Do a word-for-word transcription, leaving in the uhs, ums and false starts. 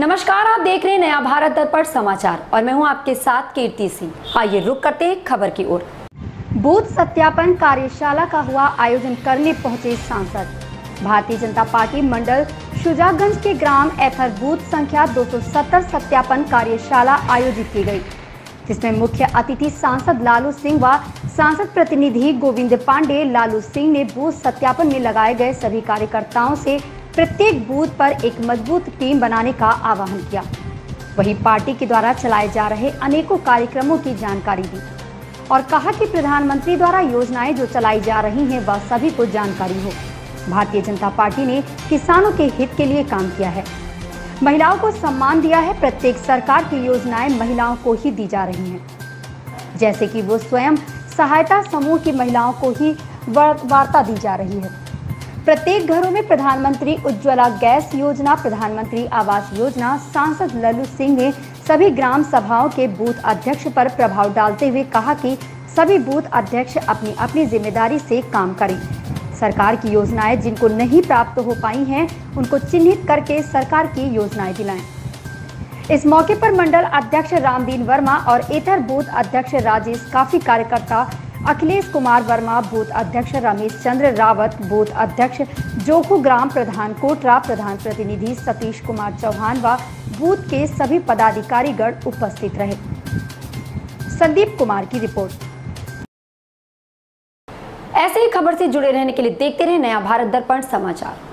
नमस्कार, आप देख रहे हैं नया भारत दर्पण समाचार और मैं हूं आपके साथ कीर्ति सिंह। आइए रुक करते हैं खबर की ओर। बूथ सत्यापन कार्यशाला का हुआ आयोजन करने पहुंचे सांसद। भारतीय जनता पार्टी मंडल शुजागंज के ग्राम एथर बूथ संख्या दो सौ सत्तर सत्यापन कार्यशाला आयोजित की गई, जिसमें मुख्य अतिथि सांसद लालू सिंह व सांसद प्रतिनिधि गोविंद पांडे लालू सिंह ने बूथ सत्यापन में लगाए गए सभी कार्यकर्ताओं से प्रत्येक बूथ पर एक मजबूत टीम बनाने का आह्वान किया। वहीं पार्टी के द्वारा चलाए जा रहे अनेकों कार्यक्रमों की जानकारी दी और कहा कि प्रधानमंत्री द्वारा योजनाएं जो चलाई जा रही हैं वह सभी को जानकारी हो। भारतीय जनता पार्टी ने किसानों के हित के लिए काम किया है, महिलाओं को सम्मान दिया है। प्रत्येक सरकार की योजनाएं महिलाओं को ही दी जा रही हैं, जैसे कि वो स्वयं सहायता समूह की महिलाओं को ही वार्ता दी जा रही है। प्रत्येक घरों में प्रधानमंत्री उज्ज्वला गैस योजना, प्रधानमंत्री आवास योजना। सांसद लल्लू सिंह ने सभी ग्राम सभाओं के बूथ अध्यक्ष पर प्रभाव डालते हुए कहा कि सभी बूथ अध्यक्ष अपनी अपनी जिम्मेदारी से काम करें। सरकार की योजनाएं जिनको नहीं प्राप्त हो पाई हैं, उनको चिन्हित करके सरकार की योजनाएं दिलाएं। इस मौके पर मंडल अध्यक्ष रामदीन वर्मा और एथर बूथ अध्यक्ष राजेश काफी, कार्यकर्ता अखिलेश कुमार वर्मा, बूथ अध्यक्ष रमेश चंद्र रावत, बूथ अध्यक्ष जोखू ग्राम प्रधान कोटरा, प्रधान प्रतिनिधि सतीश कुमार चौहान व बूथ के सभी पदाधिकारीगण उपस्थित रहे। संदीप कुमार की रिपोर्ट। ऐसे ही खबर से जुड़े रहने के लिए देखते रहे नया भारत दर्पण समाचार।